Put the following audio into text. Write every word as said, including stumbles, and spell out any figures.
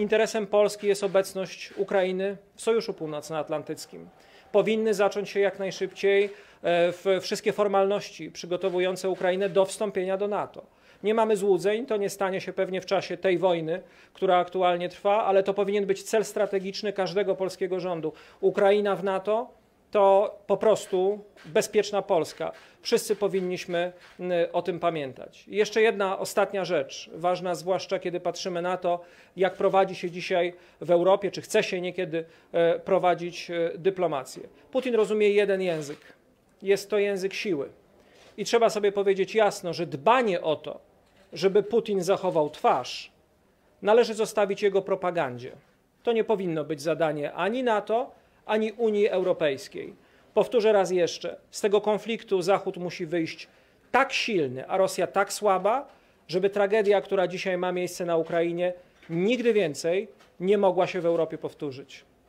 interesem Polski jest obecność Ukrainy w Sojuszu Północnoatlantyckim. Powinny zacząć się jak najszybciej w wszystkie formalności przygotowujące Ukrainę do wstąpienia do NATO. Nie mamy złudzeń, to nie stanie się pewnie w czasie tej wojny, która aktualnie trwa, ale to powinien być cel strategiczny każdego polskiego rządu. Ukraina w NATO to po prostu bezpieczna Polska. Wszyscy powinniśmy o tym pamiętać. I jeszcze jedna ostatnia rzecz, ważna zwłaszcza kiedy patrzymy na to, jak prowadzi się dzisiaj w Europie, czy chce się niekiedy prowadzić dyplomację. Putin rozumie jeden język. Jest to język siły. I trzeba sobie powiedzieć jasno, że dbanie o to, żeby Putin zachował twarz, należy zostawić jego propagandzie. To nie powinno być zadanie ani NATO, ani Unii Europejskiej. Powtórzę raz jeszcze, z tego konfliktu Zachód musi wyjść tak silny, a Rosja tak słaba, żeby tragedia, która dzisiaj ma miejsce na Ukrainie, nigdy więcej nie mogła się w Europie powtórzyć.